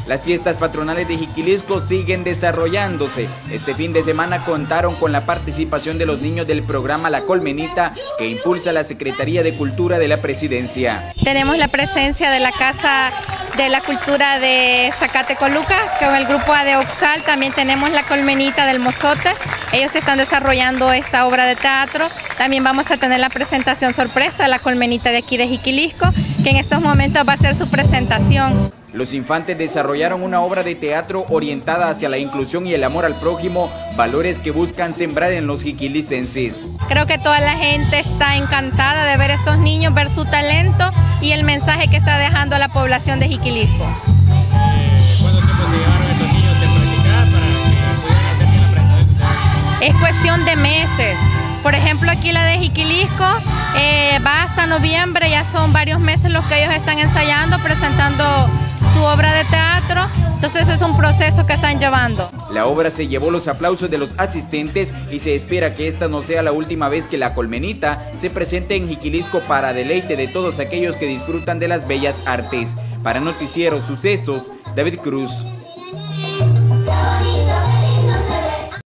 Las fiestas patronales de Jiquilisco siguen desarrollándose. Este fin de semana contaron con la participación de los niños del programa La Colmenita que impulsa la Secretaría de Cultura de la Presidencia. Tenemos la presencia de la Casa de la Cultura de Zacatecoluca, con el grupo A de Oxal. También tenemos La Colmenita del Mozote. Ellos están desarrollando esta obra de teatro. También vamos a tener la presentación sorpresa de La Colmenita de aquí de Jiquilisco, que en estos momentos va a hacer su presentación. Los infantes desarrollaron una obra de teatro orientada hacia la inclusión y el amor al prójimo, valores que buscan sembrar en los jiquilicenses. Creo que toda la gente está encantada de ver a estos niños, ver su talento y el mensaje que está dejando a la población de Jiquilisco. ¿Cuánto tiempo se llevaron estos niños de practicar para que pudieran hacer bien la presentación de teatro? Es cuestión de meses. Por ejemplo, aquí la de Jiquilisco va hasta noviembre, ya son varios meses los que ellos están ensayando, presentando su obra de teatro, entonces es un proceso que están llevando. La obra se llevó los aplausos de los asistentes y se espera que esta no sea la última vez que La Colmenita se presente en Jiquilisco para deleite de todos aquellos que disfrutan de las bellas artes. Para Noticiero Sucesos, David Cruz.